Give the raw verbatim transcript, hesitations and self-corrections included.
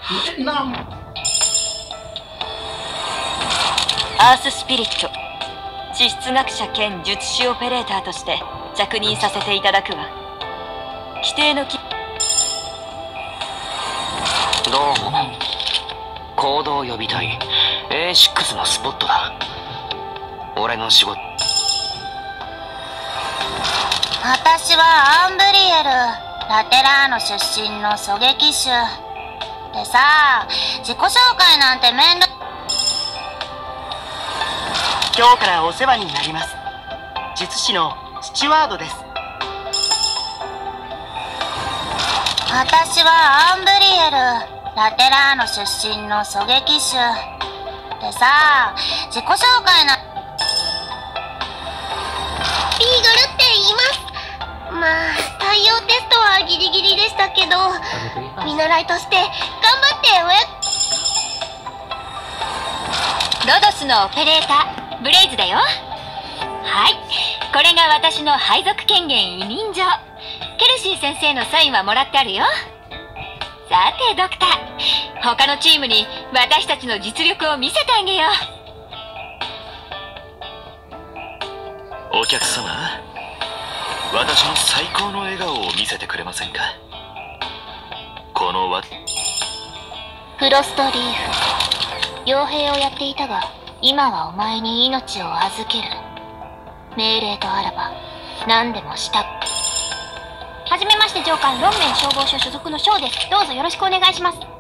アーススピリット、地質学者兼術師オペレーターとして着任させていただくわ。規定のきどうも。行動予備隊 エーシックス のスポットだ。俺の仕事。 私はアンブリエル、ラテラーノ出身の狙撃手でさ、自己紹介なんてめんど。 今日からお世話になります。術師のスチュワードです。 私はアンブリエル、ラテラーノ出身の狙撃手でさ、自己紹介な。 ビーグルって言います。まあ採用テストはギリギリでしたけど、見習いとして頑張ってロドスのオペレーターブレイズだよ。はい、これが私の配属権限委任状。ケルシー先生のサインはもらってあるよ。さてドクター、他のチームに私たちの実力を見せてあげよう。お客様、私に最高の笑顔を見せてくれませんか。このわフロストリーフ、傭兵をやっていたが今はお前に命を預ける。命令とあらば何でもした。はじめまして上官、ロンメン消防署所属のショーです。どうぞよろしくお願いします。